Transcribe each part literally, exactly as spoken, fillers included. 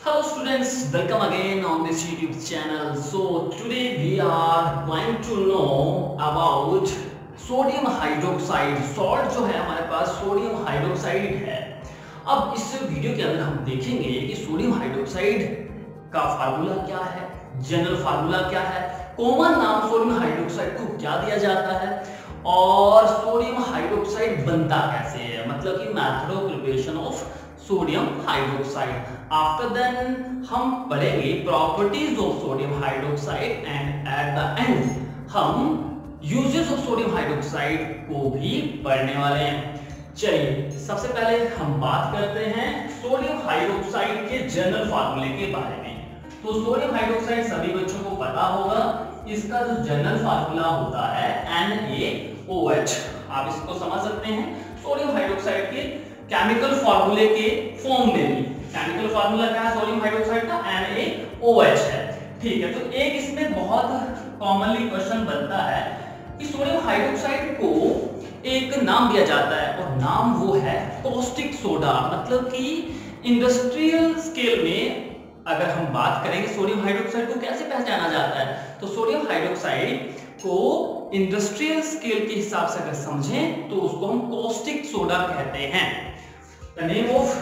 Hello students, welcome again on this YouTube channel. So today we are going to know about sodium hydroxide. Salt जो है हमारे पास sodium hydroxide है। अब इस video के अंदर हम देखेंगे कि सोडियम हाइड्रोक्साइड का फार्मूला क्या है, जनरल फार्मूला क्या है, कॉमन नाम सोडियम हाइड्रोक्साइड को क्या दिया जाता है और सोडियम हाइड्रोक्साइड बनता कैसे है, मतलब कि method of preparation of sodium hydroxide. After then हम पढ़ेंगे properties of sodium hydroxide and at the end हम यूजेस ऑफ सोडियम हाइड्रोक्साइड को भी पढ़ने वाले हैं। चलिए सबसे पहले हम बात करते हैं सोडियम हाइड्रोक्साइड के जनरल फार्मूले के बारे में। तो सोडियम हाइड्रोक्साइड सभी बच्चों को पता होगा, इसका जो जनरल फार्मूला होता है एन ए ओ एच। आप इसको समझ सकते हैं सोडियम हाइड्रोक्साइड के केमिकल फार्मूले के फॉर्म में भी। केमिकल फार्मूला क्या है सोडियम हाइड्रोक्साइड का? एन ए ओ एच है। ठीक है, तो एक इसमें बहुत कॉमनली क्वेश्चन बनता है कि सोडियम हाइड्रोक्साइड को एक नाम दिया जाता है और नाम वो है कॉस्टिक सोडा। मतलब कि इंडस्ट्रियल स्केल में अगर हम बात करेंगे सोडियम हाइड्रोक्साइड को कैसे पहचाना जाता है, तो सोडियम हाइड्रोक्साइड को इंडस्ट्रियल स्केल के हिसाब से अगर समझें तो उसको हम कॉस्टिक सोडा कहते हैं। The name of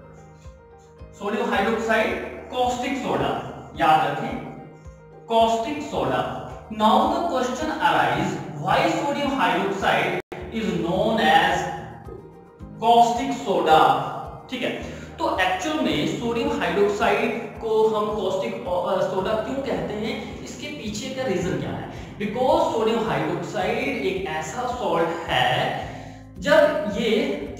sodium hydroxide caustic soda, याद रखें caustic soda. Now the question arise why sodium hydroxide is known as caustic soda. ठीक है, तो एक्चुअल में सोडियम हाइड्रोक्साइड को हम कॉस्टिक सोडा क्यों कहते हैं, इसके पीछे का रीजन क्या है? बिकॉज सोडियम हाइड्रोक्साइड एक ऐसा सॉल्ट है जब ये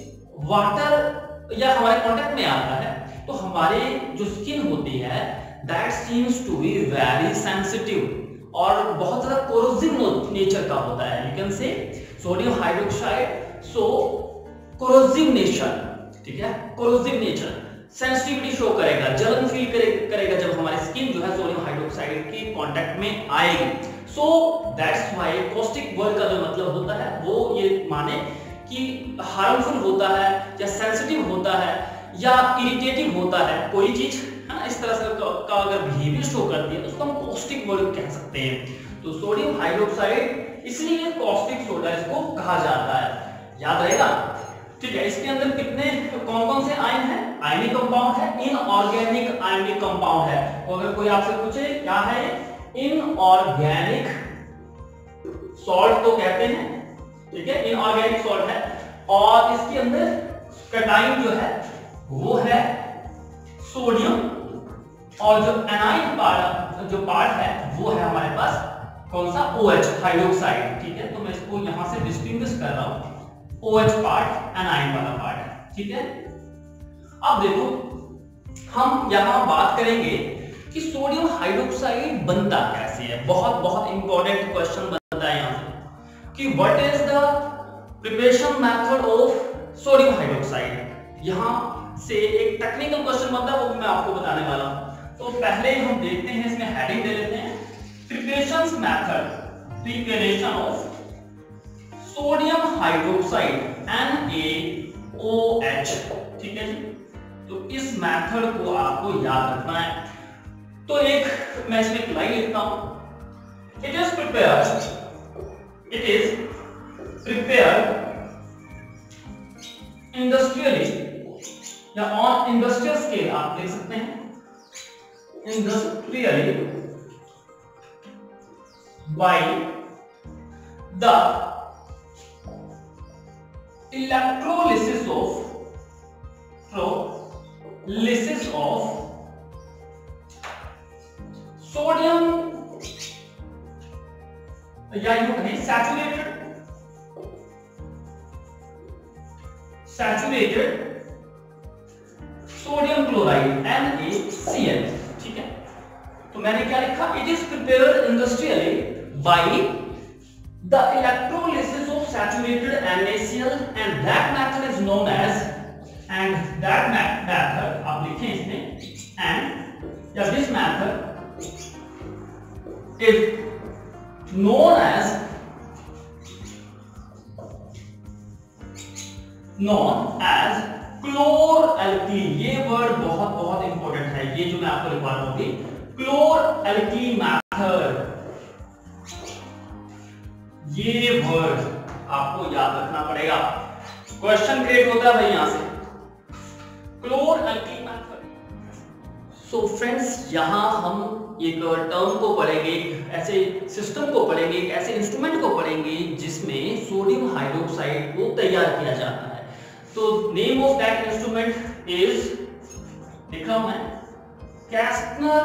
वाटर या हमारे कांटेक्ट में आता है तो हमारे जो स्किन होती है that seems to be very sensitive और बहुत ज्यादा कोरोसिव नेचर का होता है। You can say sodium hydroxide so corrosive nature. ठीक है, कोरोसिव नेचर, सेंसिटिविटी शो करेगा, जलन फील करे, करेगा जब हमारी स्किन जो है सोडियम हाइड्रोक्साइड के कांटेक्ट में आएगी। So that's why caustic word का जो मतलब होता है वो ये माने कि हार्मफुल होता है या सेंसिटिव होता है या इरिटेटिव होता है कोई चीज, है ना, इस तरह से का अगर बिहेवियर शो करती है तो उसको हम कॉस्टिक वर्ड कह सकते हैं। तो सोडियम हाइड्रोक्साइड इसलिए कॉस्टिक सोडा इसको कहा जाता है, याद रहेगा। ठीक है, इसके अंदर कितने कौन कौन से आयन है? आयनिक कंपाउंड है, इनऑर्गेनिक आयनिक कंपाउंड है। तो अगर कोई आपसे पूछे क्या है इनऑर्गेनिक सॉल्ट तो कहते हैं, ठीक है, इनऑर्गेनिक सॉल्ट है। और इसके अंदर कैटाइन जो है वो है सोडियम और जो एनाइन पार्ट जो पार्ट है वो है हमारे पास कौन सा? OH hydroxide. ठीक है, तो मैं इसको यहां से डिस्टिंग्विश कर रहा हूं, OH पार्ट एनाइन वाला पार्ट है। ठीक है, अब देखो हम यहां बात करेंगे कि सोडियम हाइड्रोक्साइड बनता कैसे है। बहुत बहुत इंपॉर्टेंट क्वेश्चन बनता है यहां से कि what is the preparation method of sodium hydroxide. यहां से एक टेक्निकल क्वेश्चन बनता है, वो मैं आपको बताने वाला हूं। तो पहले हम देखते हैं, इसमें हेडिंग दे लेते हैं preparation method, preparation of sodium hydroxide N A O H. ठीक है जी, तो इस मेथड को आपको याद रखना है। तो एक मैं इसमें एक लाइन लिखता हूं, it is prepared it is prepared industrially या ऑन इंडस्ट्रियल स्केल, आप देख सकते हैं industrially by the electrolysis of lysis of sodium या यूं कहें saturated saturated sodium chloride N A C L. ठीक है, तो मैंने क्या लिखा? It is prepared industrially by the electrolysis of saturated N A C L and that method is known as and that method आप लिखें इसमें and या this method is known as known as क्लोरएल्की, ये वर्ड बहुत बहुत important है, ये जो मैं आपको लिखवा रहा हूं, क्लोरएल्की मेथड, ये वर्ड आपको याद रखना पड़ेगा, क्वेश्चन क्रिएट होता है भाई यहां से, क्लोरएल्की मेथड। सो फ्रेंड्स, यहां हम एक टर्म को पढ़ेंगे, एक ऐसे सिस्टम को पढ़ेंगे, एक ऐसे इंस्ट्रूमेंट को पढ़ेंगे जिसमें सोडियम हाइड्रोक्साइड को तैयार किया जाता है। तो name of that instrument is, लिख रहा हूं मैं, कैस्टनर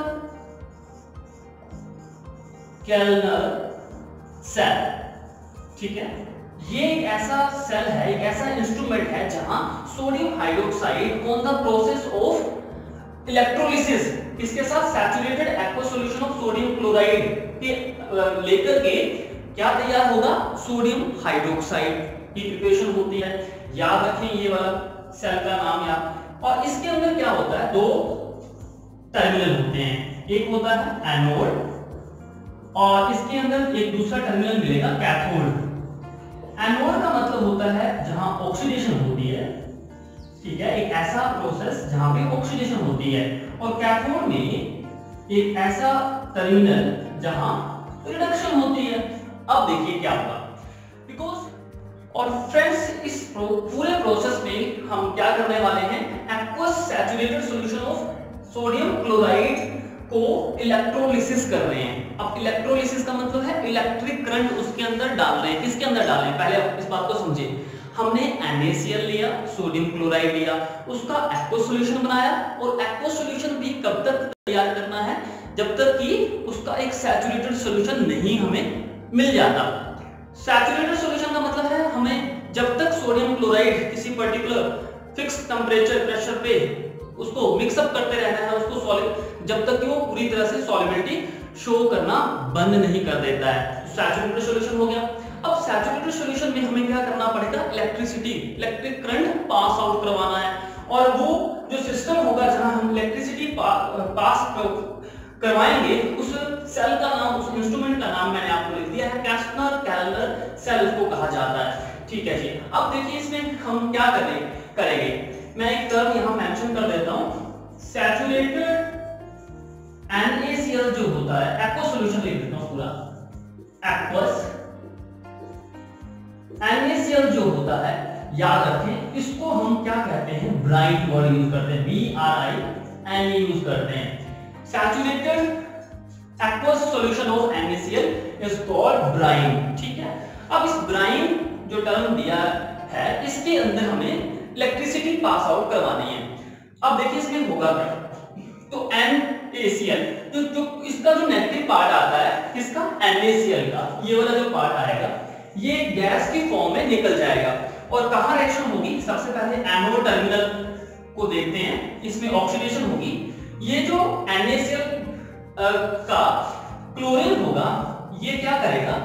केल्नर सेल। ठीक है, ये एक ऐसा सेल है, एक ऐसा इंस्ट्रूमेंट है जहां sodium hydroxide on the process of electrolysis, इसके साथ saturated aqua solution of sodium chloride के लेकर के क्या तैयार होगा, सोडियम हाइड्रोक्साइड की प्रिपरेशन होती है। याद रखें ये वाला सेल का नाम याद। और इसके अंदर क्या होता है, दो टर्मिनल होते हैं, एक होता है एनोड और इसके अंदर एक दूसरा टर्मिनल मिलेगा कैथोड। एनोड का मतलब होता है जहां ऑक्सीडेशन होती है, ठीक है, एक ऐसा प्रोसेस जहां पे ऑक्सीडेशन होती है, और कैथोड में एक ऐसा टर्मिनल जहां रिडक्शन होती है। अब देखिए क्या होगा, बिकॉज और फ्रेंड्स इस प्रो, पूरे प्रोसेस में हम क्या करने वाले हैं, aqueous saturated solution of sodium chloride को इलेक्ट्रोलिसिस कर रहे हैं। अब इलेक्ट्रोलिसिस का मतलब है इलेक्ट्रिक करंट उसके अंदर डाल रहे हैं। किसके अंदर डाल रहे हैं, पहले इस बात को समझे। हमने NaCl लिया, सोडियम क्लोराइड लिया, उसका एक्वस सॉल्यूशन बनाया, और एक्वस सॉल्यूशन भी कब तक तैयार करना है, जब तक कि उसका एक सैचुरेटेड सॉल्यूशन नहीं हमें मिल जाता। सैचुरेटेड सॉल्यूशन का मतलब है हमें जब तक सोडियम क्लोराइड किसी पर्टिकुलर फिक्स टेंपरेचर प्रेशर पे उसको मिक्सअप करते रहना है, उसको सॉलिड, जब तक कि वो पूरी तरह से सॉलिबिलिटी शो करना बंद नहीं कर देता है। सैचुरेटेड सॉल्यूशन हो गया। अब सैचुरेटेड सॉल्यूशन में हमें क्या करना पड़ेगा, electricity, electric current pass out करवाना है, और वो जो सिस्टम होगा जहां हम इलेक्ट्रिसिटी पा, पास करवाएंगे, उस सेल का नाम, उस इंस्ट्रूमेंट का नाम मैंने आपको लिख दिया है, कैस्टनर केल्नर सेल उसको कहा जाता है। ठीक है जी। अब देखिए इसमें हम क्या करेंगे करेंगे मैं एक टर्म यहां मेंशन कर देता हूं, सैचुरेटेड NaCl जो होता है, एक्वस सॉल्यूशन लिख देता हूं पूरा, एक्वस NaCl जो होता है, याद रखें इसको हम क्या कहते हैं, ब्राइट वर्ड यूज करते हैं, B R I N E use करते हैं। Saturated aqueous solution of NaCl is called brine. ठीक है, अब इस ब्राइन जो टर्म दिया है, इसके अंदर हमें इलेक्ट्रिसिटी पास आउट करवानी है। अब देखिए इसमें होगा क्या, तो NaCl तो जो इसका जो नेगेटिव पार्ट आता है, किसका, NaCl का, ये वाला जो पार्ट आएगा, ये गैस की फॉर्म में निकल जाएगा, और कहां रिएक्शन होगी, सबसे पहले एनोड टर्मिनल को देखते हैं, इसमें ऑक्सीडेशन होगी। ये जो NaCl का क्लोरीन होगा, ये क्या करेगा,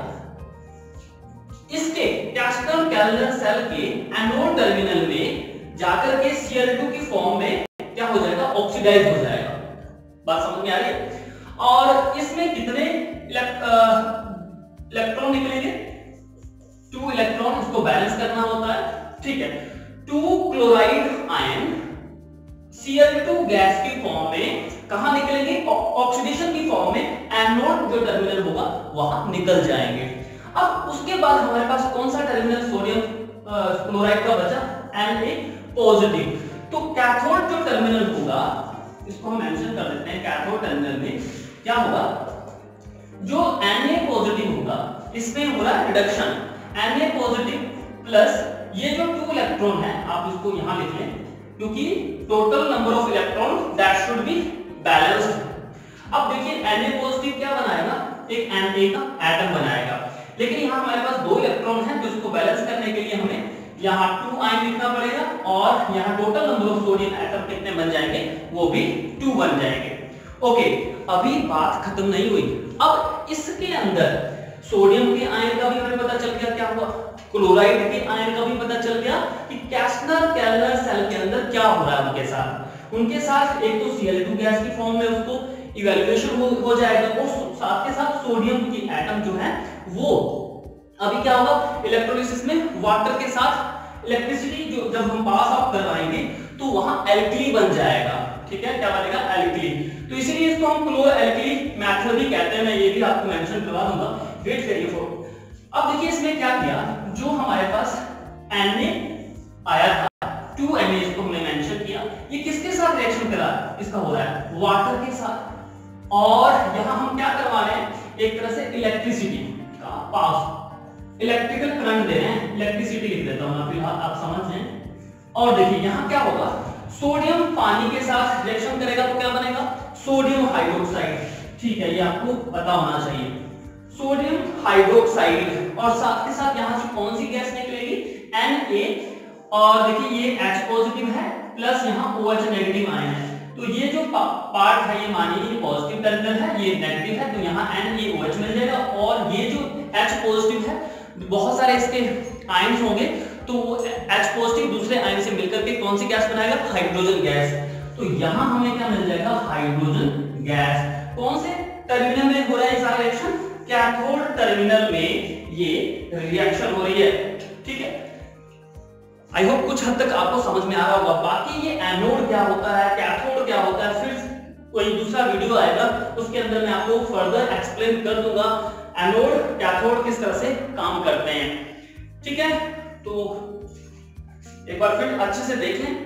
इसके कैस्टनर केल्नर सेल के एनोड टर्मिनल में जाकर के सी एल टू की फॉर्म में क्या हो जाएगा, ऑक्सीडाइज हो जाएगा। बात समझ में आ रही है। और इसमें कितने इलेक्ट्रॉन निकलेंगे, टू इलेक्ट्रॉन, इसको बैलेंस करना होता है। ठीक है, two chloride ion C L two gas की फॉर्म में कहां निकलेंगे, ऑक्सीडेशन की फॉर्म में एनोड जो टर्मिनल होगा वहां निकल जाएंगे। अब उसके बाद हमारे पास कौन सा टर्मिनल सोडियम क्लोराइड का बचा, Na पॉजिटिव। तो कैथोड जो टर्मिनल होगा, इसको हम मेंशन कर देते हैं, कैथोड टर्मिनल में क्या होगा, जो Na पॉजिटिव होगा इसमें हो रहा है रिडक्शन, Na पॉजिटिव प्लस ये जो टू इलेक्ट्रॉन है, आप इसको यहां लिख लें, क्योंकि total number of electron that should be balanced. अब देखिए Na पॉजिटिव क्या बनाएगा, एक Na का एटम बनाएगा, लेकिन यहां हमारे पास दो इलेक्ट्रॉन हैं, तो इसको बैलेंस करने के लिए हमें यहां टू आयन लिखना पड़ेगा, और यहां total number of sodium atom कितने बन जाएंगे, वो भी टू बन जाएंगे। ओके, अभी बात खत्म नहीं हुई। अब इसके अंदर सोडियम के आयन का भी हमें पता चल गया, क्या हुआ, क्लोराइड के आयन का भी पता चल गया कि कैस्टनर केल्नर सेल के अंदर क्या हो रहा है उनके साथ। उनके साथ एक तो सी एल टू गैस की फॉर्म में उसको इवैल्यूएशन हो, हो जाएगा, और साथ के साथ सोडियम की एटम जो है वो अभी क्या होगा, इलेक्ट्रोलिसिस में वाटर के साथ इलेक्ट्रिसिटी जो जब हम पास आउट करवाएंगे वहां एल्कली बन जाएगा। ठीक है, क्या बनेगा? एल्कली। तो इसीलिए इसको हम क्लोर एल्कली मेथड भी कहते हैं। मैं ये भी आपको मेंशन करवा दूंगा, वेट करिए फोटो। अब देखिए इसमें क्या किया, जो हमारे पास Na आया था, टू एन ए इसको हमने मेंशन किया, ये किसके साथ रिएक्शन करा? इसका हो रहा है वाटर के साथ। और यहां हम क्या करवा रहे हैं? एक तरह से इलेक्ट्रिसिटी का पास, इलेक्ट्रिकल करंट दे रहे हैं, इलेक्ट्रिसिटी लिख देता हूं मैं फिलहाल, आप समझ लें। और देखिए यहां क्या होगा, सोडियम पानी के साथ रिएक्शन करेगा तो क्या बनेगा? Sodium hydroxide. ठीक है, ये आपको पता होना चाहिए, सोडियम हाइड्रोक्साइड। और साथ के साथ यहां से कौन सी गैस निकलेगी? Na। और देखिए ये H पॉजिटिव है प्लस यहाँ OH नेगेटिव आए हैं, तो ये जो पार्ट है ये मानिए ये पॉजिटिव टर्मिनल है, ये नेगेटिव है, तो यहाँ NaOH मिल जाएगा। और ये जो H पॉजिटिव है, बहुत सारे इसके आयन्स होंगे, तो वो H पॉजिटिव दूसरे आयन से मिलकर के कौन सी गैस बनाएगा? Hydrogen gas. तो यहाँ हमें क्या मिल जाएगा? Hydrogen gas. कौन से टर्मिनल में हो रहा है सारा रिएक्शन? कैथोड टर्मिनल में ये रिएक्शन हो रही है। ठीक है, आई होप कुछ हद तक आपको समझ में आ रहा होगा। बाकी ये एनोड क्या होता है, कैथोड क्या होता है, फिर कोई दूसरा वीडियो आएगा उसके अंदर मैं आपको फर्दर एक्सप्लेन कर दूंगा एनोड कैथोड किस तरह से काम करते हैं। ठीक है, तो एक बार फिर अच्छे से देख लें।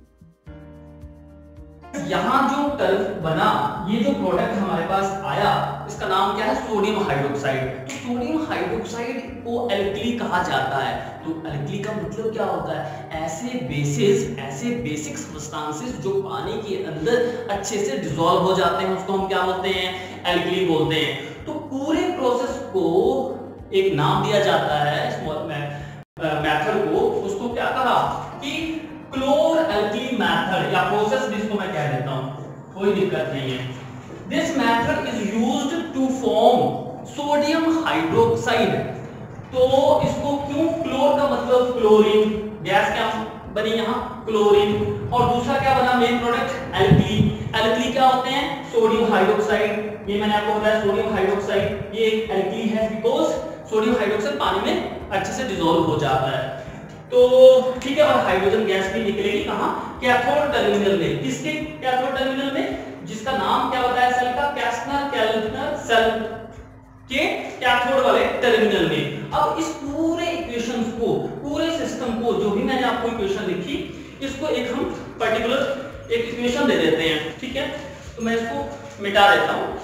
यहां जो टर्म बना, ये जो प्रोडक्ट हमारे पास आया, इसका नाम क्या है? Sodium hydroxide. तो सोडियम हाइड्रोक्साइड को एल्कली कहा जाता है। तो एल्कली का मतलब क्या होता है? ऐसे बेसिस, ऐसे बेसिक सब्सटेंसेस जो पानी के अंदर अच्छे से डिसॉल्व हो जाते हैं, उसको हम क्या बोलते हैं? एल्कली बोलते हैं। तो पूरे प्रोसेस को एक नाम दिया जाता है, मेथड को, उसको क्या कहा कि क्लोर एल्कली मेथड या प्रोसेस, जिसको मैं कह देता हूं, कोई दिक्कत नहीं है। This method is used to form sodium hydroxide. तो इसको क्यों? क्लोर का मतलब क्लोरीन, गैस क्या बनी यहाँ? क्लोरीन। और दूसरा क्या बना मेन प्रोडक्ट? एल्कली। एल्कली क्या होते हैं? Sodium hydroxide. ये मैंने आपको बताया सोडियम हाइड्रोक्साइड ये एक एल्कली है, बिकॉज सोडियम हाइड्रोक्साइड पानी में अच्छे से डिसॉल्व हो जाता है। तो ठीक है, और हाइड्रोजन गैस भी निकलेगी कहां? कैथोड टर्मिनल में। किसके कैथोड टर्मिनल में? जिसका नाम क्या बताया सेल का? कैस्टनर कैल्टनर सेल के कैथोड वाले टर्मिनल में। अब इस पूरे इक्वेशंस को, पूरे सिस्टम को, जो भी मैंने आपको इक्वेशन लिखी, इसको एक हम पर्टिकुलर एक इक्वेशन दे देते हैं। ठीक है, तो मैं इसको मिटा देता हूं।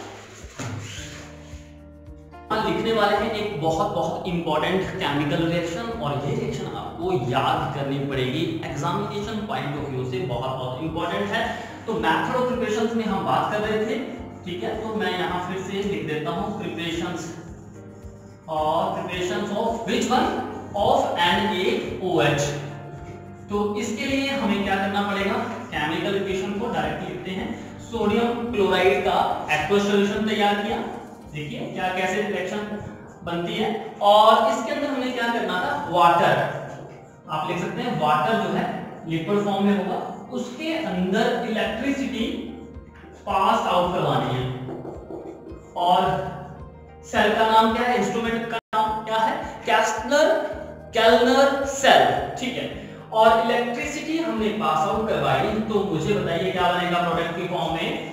लिखने वाले हैं एक बहुत बहुत इंपॉर्टेंट केमिकल रिएक्शन, और ये रिएक्शन आपको याद करनी पड़ेगी, एग्जामिनेशन पॉइंट ऑफ व्यू से बहुत बहुत इंपॉर्टेंट है। तो मेथड ऑफ प्रिपरेशंस में हम बात कर रहे थे। ठीक है, तो मैं यहाँ फिर से लिख देता हूँ प्रिपरेशंस, और preparations of which one? Of NaOH। तो इसके लिए हमें क्या करना पड़ेगा? केमिकल इक्वेशन को डायरेक्टली लिखते हैं। सोडियम क्लोराइड का एक्वस सॉल्यूशन तैयार किया, देखिए क्या कैसे रिएक्शन बनती है। और इसके अंदर हमें क्या करना था? वाटर, आप लिख सकते हैं वाटर जो है लिक्विड फॉर्म में होगा, उसके अंदर इलेक्ट्रिसिटी पास आउट करवानी है। और सेल का नाम क्या है? इंस्ट्रूमेंट का नाम क्या है? Castner Kellner cell. ठीक है, और इलेक्ट्रिसिटी हमने पास आउट करवाई, तो मुझे बताइए क्या बनेगा प्रोडक्ट की फॉर्म में?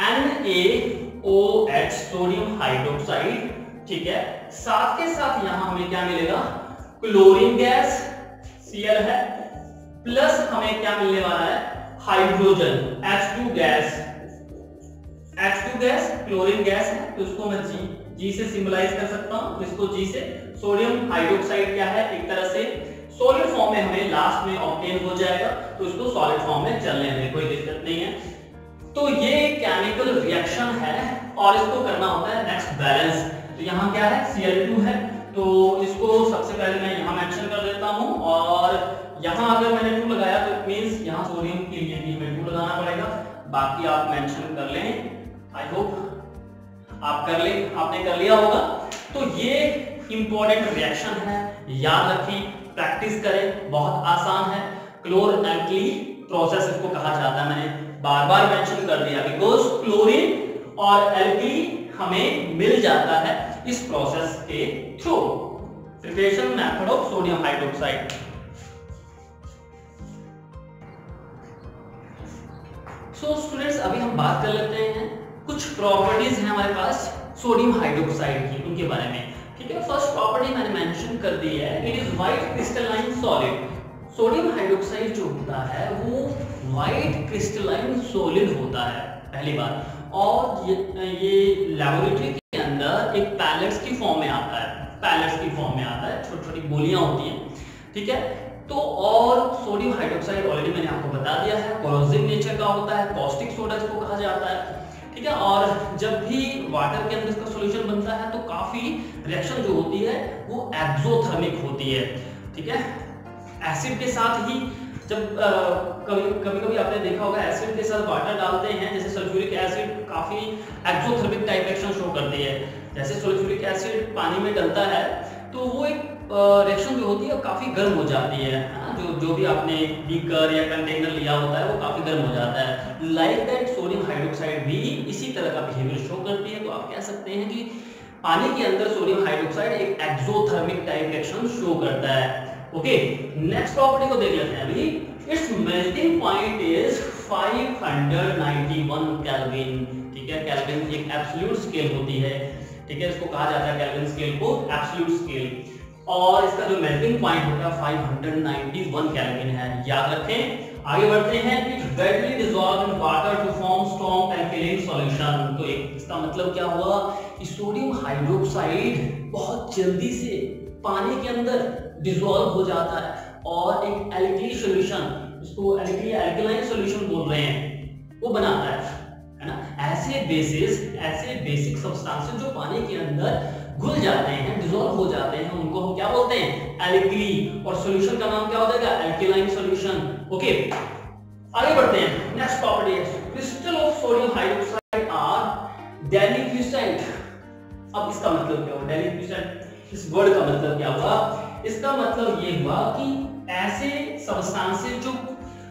NaOH sodium hydroxide. ठीक है, साथ के साथ यहां हमें क्या मिलेगा? क्लोरीन गैस Cl है, प्लस हमें क्या मिलने वाला है? Hydrogen H two gas. H two gas chlorine gas है, तो इसको मैं G G से सिंबलाइज कर सकता हूं, इसको G से। सोडियम हाइड्रोक्साइड क्या है? एक तरह से सॉलिड फॉर्म में हमें लास्ट में ऑब्टेन हो जाएगा, तो इसको सॉलिड फॉर्म में चलने में कोई दिक्कत नहीं है। तो ये केमिकल रिएक्शन है, और इसको करना होता है नेक्स्ट बैलेंस। तो यहाँ क्या है? सी एल टू है, तो इसको सबसे पहले मैं यहाँ मेंशन कर देता हूँ। और यहाँ अगर मैंने टू लगाया तो इट मींस यहाँ सोडियम के लिए भी हमें टू लगाना पड़ेगा। बाकी आप मेंशन कर लें, आई होप आप कर ले, आपने कर लिया होगा। तो ये इंपॉर्टेंट रिएक्शन है, याद रखें, प्रैक्टिस करें, बहुत आसान है। क्लोर एल्कली प्रोसेस इसको कहा जाता है, मैंने बार बार मेंशन कर दिया, बिकॉज क्लोरीन और एल्कली हमें मिल जाता है इस प्रोसेस के through. Preparation method of sodium hydroxide. So students अभी हम बात कर लेते हैं कुछ प्रॉपर्टीज हैं हमारे पास सोडियम हाइड्रोक्साइड की, उनके बारे में। ठीक है, फर्स्ट प्रॉपर्टी मैंने मेंशन कर दी है, it is white crystalline solid. Sodium hydroxide जो होता है वो व्हाइट क्रिस्टलाइन सॉलिड होता है, पहली बात। और ये, ये लेबोरेटरी के अंदर एक पैलेट्स की फॉर्म में आता है, पैलेट्स की फॉर्म में आता है, छोटी छोटी गोलियां होती हैं। ठीक है, तो और सोडियम हाइड्रोक्साइड ऑलरेडी मैंने आपको बता दिया है, कोरोसिव नेचर का होता है, कॉस्टिक सोडा इसको कहा जाता है। ठीक है, और जब भी वाटर के अंदर इसका सॉल्यूशन बनता है तो काफी रिएक्शन जो होती है वो एक्सोथर्मिक होती है। ठीक है, एसिड के साथ ही जब आ, कभी कभी कभी आपने देखा होगा एसिड के साथ वाटर डालते हैं, जैसे सल्फ्यूरिक एसिड काफी एक्सोथर्मिक टाइप रिएक्शन शो करती है। जैसे सल्फ्यूरिक एसिड पानी में डलता है तो वो एक रिएक्शन जो होती है वो काफी गर्म हो जाती है, जो जो भी आपने बीकर या कंटेनर लिया होता है वो काफी गर्म हो जाता है। लाइक दैट सोडियम हाइड्रोक्साइड भी इसी तरह का बिहेवियर शो करती है। तो आप कह सकते हैं कि पानी के अंदर सोडियम हाइड्रोक्साइड एक एक्सोथर्मिक टाइप रिएक्शन शो करता है। ओके, नेक्स्ट प्रॉपर्टी को देख लेते हैं अभी। Its melting point is five hundred ninety one kelvin. ठीक है, केल्विन एक एब्सोल्यूट स्केल होती है। ठीक है, इसको कहा जाता है केल्विन स्केल को एब्सोल्यूट स्केल, और इसका जो मेल्टिंग पॉइंट होता है five hundred ninety one kelvin है, याद रखें। आगे बढ़ते हैं, it readily dissolve in water to form strong alkaline solution. तो एक इसका मतलब क्या हुआ कि सोडियम हाइड्रोक्साइड बहुत जल्दी से पानी के अंदर डिसॉल्व हो जाता है और एक एल्कली सॉल्यूशन, इसको एल्कली एल्कलाइन सॉल्यूशन बोल रहे हैं, वो बनाता है, है ना। ऐसे बेसिस ऐसे बेसिक सब्सटेंसेस जो पानी के अंदर घुल जाते हैं, डिसॉल्व हो जाते हैं, उनको हम क्या बोलते हैं, एल्कली, और सॉल्यूशन का नाम क्या हो जाएगा, एल्कलाइन सॉल्यूशन। ओके, आगे बढ़ते हैं। नेक्स्ट प्रॉपर्टी है crystal of sodium hydroxide are deliquescent. अब इसका मतलब क्या हुआ, डेलिक्विसेंट इस वर्ड का मतलब क्या हुआ? इसका मतलब ये हुआ कि ऐसे सब्सटेंसेस जो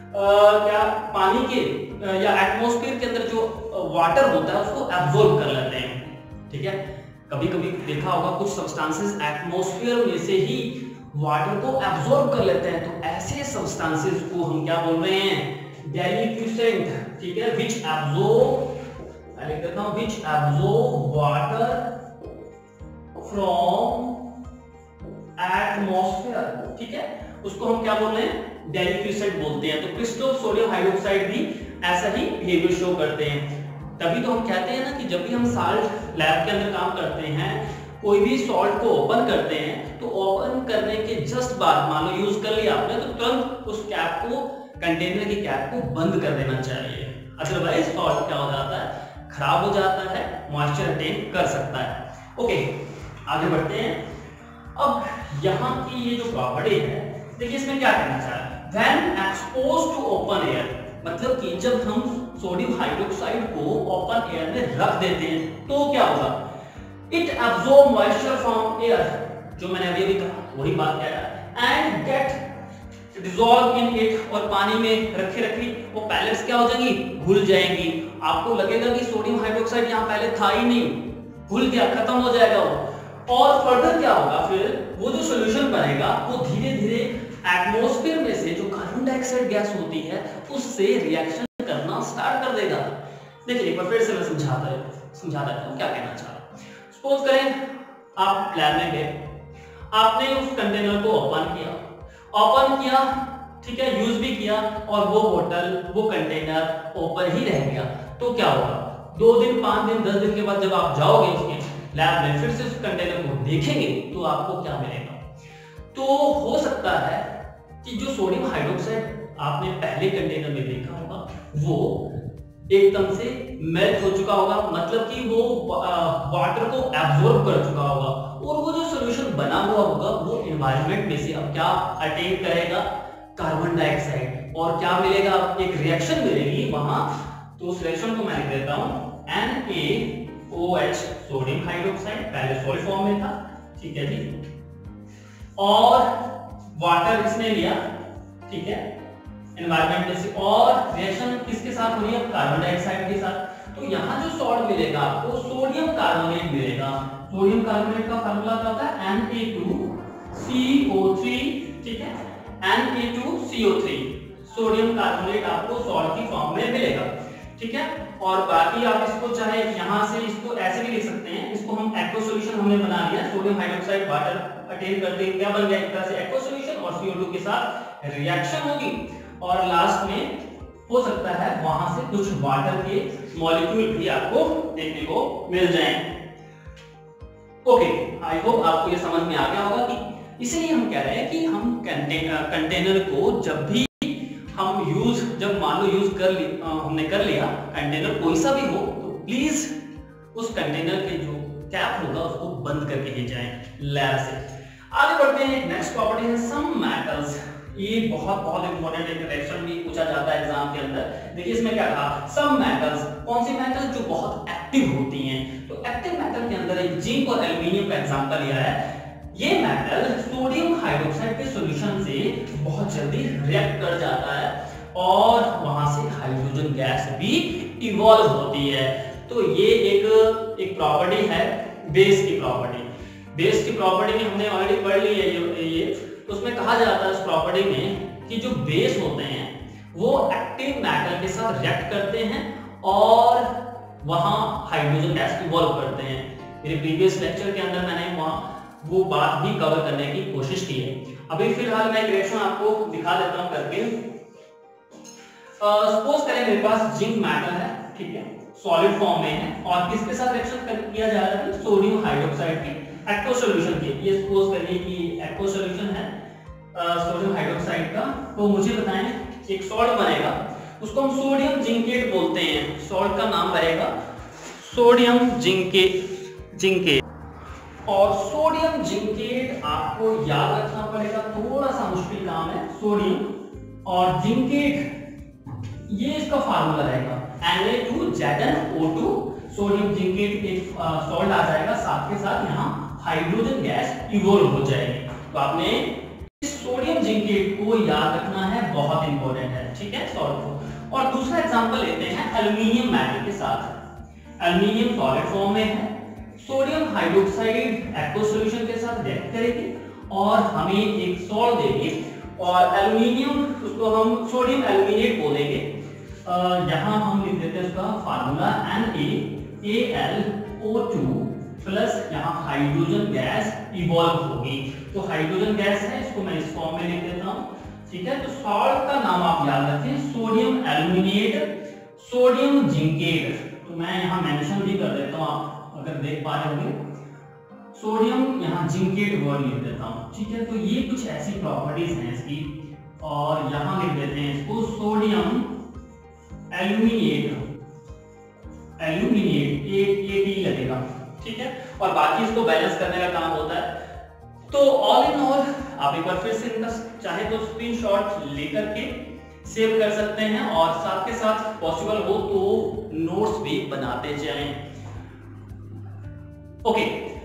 आ, क्या पानी के आ, या एटमॉस्फेयर के अंदर जो वाटर होता है उसको एब्जॉर्ब कर लेते हैं। ठीक है, कभी कभी देखा होगा कुछ सब्सटेंसेस एटमॉस्फेयर में से ही वाटर को एब्जॉर्ब कर लेते हैं, तो ऐसे सब्सटेंसेस को हम क्या बोल रहे हैं, डेलिक्विसेंट। ठीक है, व्हिच एब्जॉर्ब, मैं लिख देता हूं, which absorb water from atmosphere. ठीक है, उसको हम क्या बोल रहे हैं, डेलिक्विसेंट बोलते हैं। तो क्रिस्टल ऑफ सोडियम हाइड्रोक्साइड भी ऐसा ही बिहेवियर शो करते हैं। तभी तो हम कहते हैं ना कि जब भी हम साल्ट लैब के अंदर काम करते हैं, कोई भी सॉल्ट को ओपन करते हैं, तो ओपन करने के जस्ट बाद मान लो यूज कर लिया आपने, तो तुरंत उस कैप को, कंटेनर की कैप को बंद कर देना चाहिए, अदरवाइज सॉल्ट क्या हो जाता है, खराब हो जाता है, मॉइस्चर अटेन कर सकता है। ओके, आगे बढ़ते हैं। अब यहाँ की ये जो प्रॉपर्टी है, देखिए इसमें क्या कहना चाह रहा है, when exposed to open air, मतलब कि जब हम सोडियम हाइड्रोक्साइड को ओपन एयर में रख देते हैं तो क्या होगा, it absorb moisture from air, जो मैंने अभी अभी कहा वही बात कह रहा है, and get dissolve in it, और पानी में रखे रखी वो पैलेट्स क्या हो जाएंगी, घुल जाएंगी। आपको लगेगा कि सोडियम हाइड्रोक्साइड यहाँ पहले था ही नहीं, घुल गया, खत्म हो जाएगा वो। और फर्दर क्या होगा, फिर वो जो सॉल्यूशन बनेगा वो धीरे धीरे एटमॉस्फेयर में से जो कार्बन डाइऑक्साइड गैस होती है उससे रिएक्शन करना स्टार्ट कर देगा। देखिए एक बार फिर से मैं समझाता समझा देता हूँ क्या कहना चाह रहा हूँ। सपोज करें आप लैब में गए, आपने उस कंटेनर को ओपन किया, ओपन किया, ठीक है, यूज भी किया, और वो बोतल, वो कंटेनर ओपन ही रह गया, तो क्या होगा, दो दिन, पांच दिन, दस दिन के बाद जब आप जाओगे उसके लैब में, फिर से उस कंटेनर को देखेंगे, तो आपको क्या मिलेगा, तो हो सकता है कि जो सोडियम हाइड्रोक्साइड आपने पहले कंटेनर में देखा होगा वो एकदम से मेल्ट हो चुका होगा, मतलब कि वो वाटर को एब्जॉर्ब कर चुका होगा, और वो जो सॉल्यूशन बना हुआ होगा वो एनवायरनमेंट में से अब क्या अटेन करेगा, कार्बन डाइऑक्साइड, और क्या मिलेगा, एक रिएक्शन मिलेगी वहां। तो उस रिएक्शन को मैं लिख देता हूं N A O H, sodium hydroxide, पहले सॉलिड फॉर्म में था, ठीक है जी, और वाटर इसने लिया, ठीक है, एनवायरनमेंट में से, और रिएक्शन किसके साथ हो रही है, कार्बन डाइऑक्साइड के साथ। तो यहाँ जो सॉल्ट मिलेगा आपको, सोडियम कार्बोनेट मिलेगा। सोडियम कार्बोनेट का फार्मूला क्या होता है, N A two C O three, ठीक है, N A two C O three, sodium carbonate आपको सॉल्ट की फॉर्म में मिलेगा। ठीक है। और बाकी आप इसको चाहे यहाँ से इसको ऐसे भी लिख सकते हैं, इसको हम एक्वा सॉल्यूशन हमने बना लिया, सोडियम हाइड्रोक्साइड वाटर अटेन करते हैं, क्या बन गया एक तरह से एक्वा सॉल्यूशन, और सी ओ टू के साथ रिएक्शन होगी और लास्ट में हो सकता है वहां से कुछ वाटर के मॉलिक्यूल भी आपको देखने को मिल जाएंगे। ओके, आई होप आपको ये समझ में आ गया होगा कि इसलिए हम कह रहे हैं कि हम कंटेनर को जब भी हम यूज, जब मान लो यूज कर ली, हमने कर लिया कंटेनर कोई सा भी हो, तो प्लीज उस कंटेनर के जो कैप होगा उसको बंद करके ही जाएं लैब से। आगे बढ़ते हैं, नेक्स्ट प्रॉपर्टी है सम मेटल्स। ये बहुत बहुत इंपॉर्टेंट एक रिएक्शन भी पूछा जाता है एग्जाम के अंदर। देखिए इसमें क्या कहा, सम मेटल्स, कौन सी मेटल्स जो बहुत एक्टिव होती हैं, तो एक्टिव मेटल के अंदर एक जिंक और एल्युमिनियम का एग्जांपल लिया है। ये मेटल सोडियम हाइड्रोक्साइड के सॉल्यूशन से बहुत जल्दी रिएक्ट कर जाता है और वहां से हाइड्रोजन गैस भी इवॉल्व होती है। तो ये एक एक प्रॉपर्टी है बेस की प्रॉपर्टी। बेस की प्रॉपर्टी में हमने ऑलरेडी पढ़ ली है ये, ये उसमें कहा जाता है इस प्रॉपर्टी में कि जो बेस होते हैं वो एक्टिव मेटल के साथ रिएक्ट करते हैं और वहां हाइड्रोजन गैस इवॉल्व करते हैं। मेरे प्रीवियस लेक्चर के अंदर मैंने वहां वो बात भी कवर करने की कोशिश की है। अभी फिलहाल मैं एक रिएक्शन आपको दिखा देता हूं करके। सपोज करें मेरे पास जिंक मेटल है, ठीक है, सॉलिड फॉर्म में है और किसके साथ रिएक्शन किया जा रहा है, सोडियम हाइड्रोक्साइड की एक्वा सॉल्यूशन के। ये सपोज करिए कि एक्वा सॉल्यूशन है सोडियम हाइड्रोक्साइड का, तो मुझे बताएं एक सॉल्ट बनेगा, उसको हम सोडियम जिंकेट बोलते हैं। सॉल्ट का नाम रहेगा सोडियम जिंकेट जिंकेट और सोडियम जिंकेट आपको याद रखना पड़ेगा, थोड़ा सा मुश्किल काम है। सोडियम और जिंकेट, ये इसका फार्मूला रहेगा N A two Z N O two. Sodium zincate एक सॉल्ट आ जाएगा, साथ के साथ यहाँ हाइड्रोजन गैस इवॉल्व हो जाएगी। तो आपने इस सोडियम जिंकेट को याद रखना है, बहुत इंपॉर्टेंट है, ठीक है, सॉल्ट को। और दूसरा एग्जांपल लेते हैं एल्युमिनियम मेटल के साथ। एल्युमिनियम सॉलिड फॉर्म में है, सोडियम हाइड्रोक्साइड एक्वा सॉल्यूशन के साथ रिएक्ट करेगी और हमें एक सॉल्ट देगी और एल्युमिनियम, उसको हम सोडियम एल्युमिनेट बोलेंगे। यहाँ हम लिख देते हैं उसका formula N A A L O two plus यहाँ हाइड्रोजन गैस इवॉल्व होगी। तो हाइड्रोजन गैस है, इसको मैं इस फॉर्म में लिख देता हूँ, ठीक है। तो सॉल्ट का नाम आप याद रखें सोडियम एल्युमिनेट, सोडियम जिंकेट। तो मैं यहाँ मेंशन भी कर देता हूँ, आप अगर देख पा रहे होंगे, सोडियम यहाँ जिंकेट वर्ड लिख देता हूँ, ठीक है। तो ये कुछ ऐसी प्रॉपर्टीज हैं इसकी और यहाँ लिख देते हैं इसको sodium aluminate, aluminate A A T लगेगा, ठीक है। और बाकी इसको बैलेंस करने का काम होता है। तो ऑल इन ऑल आप एक बार फिर से इनका चाहे तो स्क्रीनशॉट लेकर के सेव कर सकते हैं और साथ के साथ पॉसिबल हो तो नोट्स भी बनाते जाएं। ओके,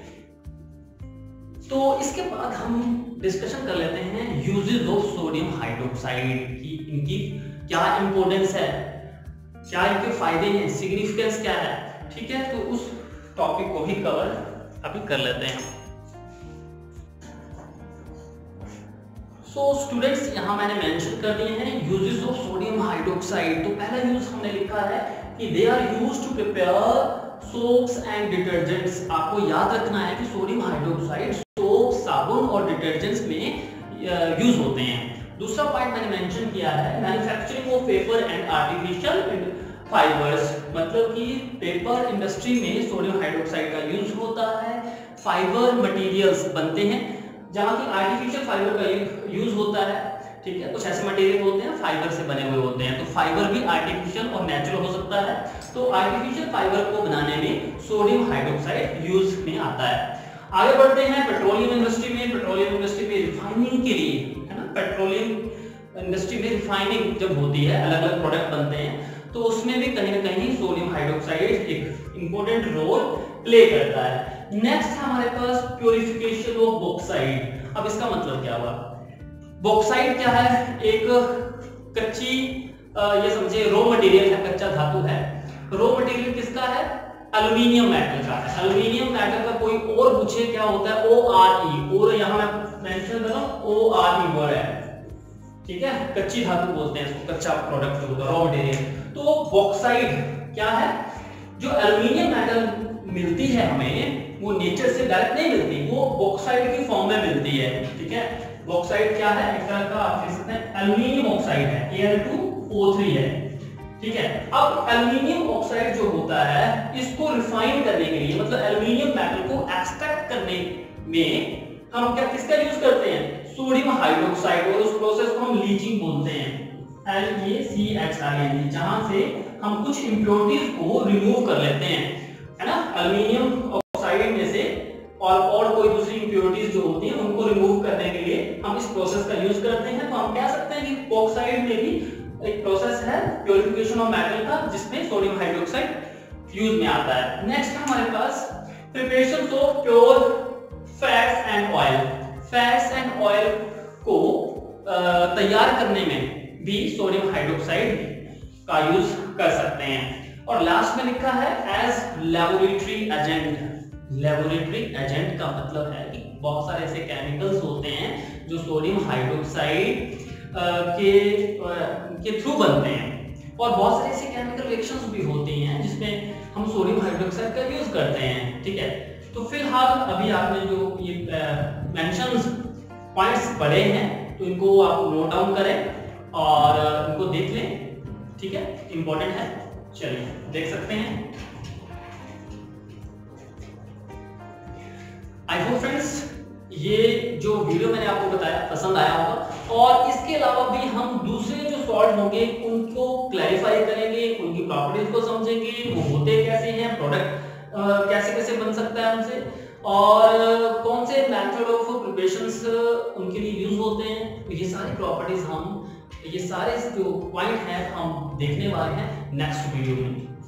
तो इसके बाद हम डिस्कशन कर लेते हैं यूजेस ऑफ सोडियम हाइड्रोक्साइड की, इनकी क्या इंपॉर्टेंस है, क्या इनके फायदे हैं, सिग्निफिकेंस क्या है, ठीक है। तो उस टॉपिक को भी कवर अभी कर लेते हैं। सो स्टूडेंट्स, यहाँ मैंने मेंशन कर दिए हैं यूजेस ऑफ सोडियम हाइड्रोक्साइड। तो पहला यूज हमने लिखा है कि they are used to prepare soaps and detergents. आपको याद रखना है कि सोडियम हाइड्रोक्साइड सोप, साबुन और डिटर्जेंट्स में यूज होते हैं। दूसरा पॉइंट मैंने मेंशन किया है manufacturing of paper and artificial fibres, मतलब कि पेपर इंडस्ट्री में सोडियम हाइड्रोक्साइड का यूज होता है। फाइबर मटेरियल्स बनते हैं जहाँ की आर्टिफिशियल फाइबर का यूज होता है, ठीक है। कुछ ऐसे मटेरियल होते हैं फाइबर से बने हुए होते हैं, तो फाइबर भी आर्टिफिशियल और नेचुरल हो सकता है। तो आर्टिफिशियल फाइबर को बनाने में सोडियम हाइड्रोक्साइड यूज में आता है। आगे बढ़ते हैं पेट्रोलियम इंडस्ट्री में। पेट्रोलियम इंडस्ट्री में रिफाइनिंग के लिए, है ना, पेट्रोलियम इंडस्ट्री में रिफाइनिंग जब होती है, अलग अलग प्रोडक्ट बनते हैं, तो उसमें भी कहीं ना कहीं सोडियम हाइड्रोक्साइड एक इंपॉर्टेंट रोल प्ले करता है। नेक्स्ट है हमारे पास प्यूरिफिकेशन ऑफ बॉक्साइट। अब इसका मतलब क्या हुआ, बॉक्साइट क्या है, एक कच्ची, ये समझिए रो मटेरियल है, कच्चा धातु है। रो मटेरियल किसका है, एल्युमिनियम मेटल का है। एल्युमिनियम मेटल का कोई और पूछे क्या होता है, ओ आर ई, और यहाँ मैं मेंशन कर रहा हूं ओ आर ई वर्ड है, ठीक है, कच्ची धातु बोलते हैं इसको, कच्चा प्रोडक्ट जो होगा रॉ मटेरियल। तो बॉक्साइट क्या है, जो एल्यूमिनियम मेटल मिलती है हमें वो नेचर से डायरेक्ट नहीं मिलती, वो बॉक्साइट की फॉर्म में मिलती है। ठीक है, बॉक्साइट क्या है, एक तरह का आप कह सकते हैं एल्यूमिनियम ऑक्साइड है, A L two O three है। ठीक है, अब एल्यूमिनियम ऑक्साइड जो होता है इसको रिफाइन करने के लिए, मतलब एल्यूमिनियम मेटल को एक्सट्रैक्ट करने में हम क्या किसका यूज करते हैं, सोडियम हाइड्रोक्साइड, और उस प्रोसेस को हम लीचिंग बोलते हैं, L A C H I N, जहां से हम कुछ इंप्योरिटीज को रिमूव कर लेते हैं, है ना, एल्यूमिनियम ऑक्साइड में से और और कोई दूसरी इंप्योरिटीज जो होती हैं उनको रिमूव करने के लिए हम इस प्रोसेस का यूज करते हैं। तो हम कह सकते हैं कि बॉक्साइट में भी एक प्रोसेस है प्योरिफिकेशन ऑफ मेटल का, जिसमें सोडियम हाइड्रोक्साइड यूज में आता है। नेक्स्ट है हमारे पास preparation of pure fats and oil. Fats and oil को तैयार करने में भी सोडियम हाइड्रोक्साइड का यूज कर सकते हैं। और लास्ट में लिखा है as laboratory agent. Laboratory agent का मतलब है कि बहुत सारे ऐसे केमिकल्स होते हैं जो सोडियम हाइड्रोक्साइड के के थ्रू बनते हैं, और बहुत सारे ऐसे केमिकल रिएक्शंस भी होती हैं जिसमें हम सोडियम हाइड्रोक्साइड का यूज करते हैं। ठीक है, तो फिलहाल अभी आपने जो ये मेंशंस पॉइंट्स पढ़े हैं तो इनको आप नोट डाउन करें और इनको देख लें। ठीक है, इंपॉर्टेंट है, चलिए देख सकते हैं। आई होप फ्रेंड्स ये जो वीडियो मैंने आपको बताया पसंद आया होगा, और इसके अलावा भी हम दूसरे जो सॉल्ट होंगे उनको क्लैरिफाई करेंगे, उनकी प्रॉपर्टीज को समझेंगे, वो होते कैसे हैं, प्रोडक्ट कैसे कैसे बन सकता है उनसे, और कौन से मेथड ऑफ प्रिपरेशंस उनके लिए यूज होते हैं। ये सारी प्रॉपर्टीज हम, ये सारे जो पॉइंट हैं हम देखने वाले हैं नेक्स्ट वीडियो में।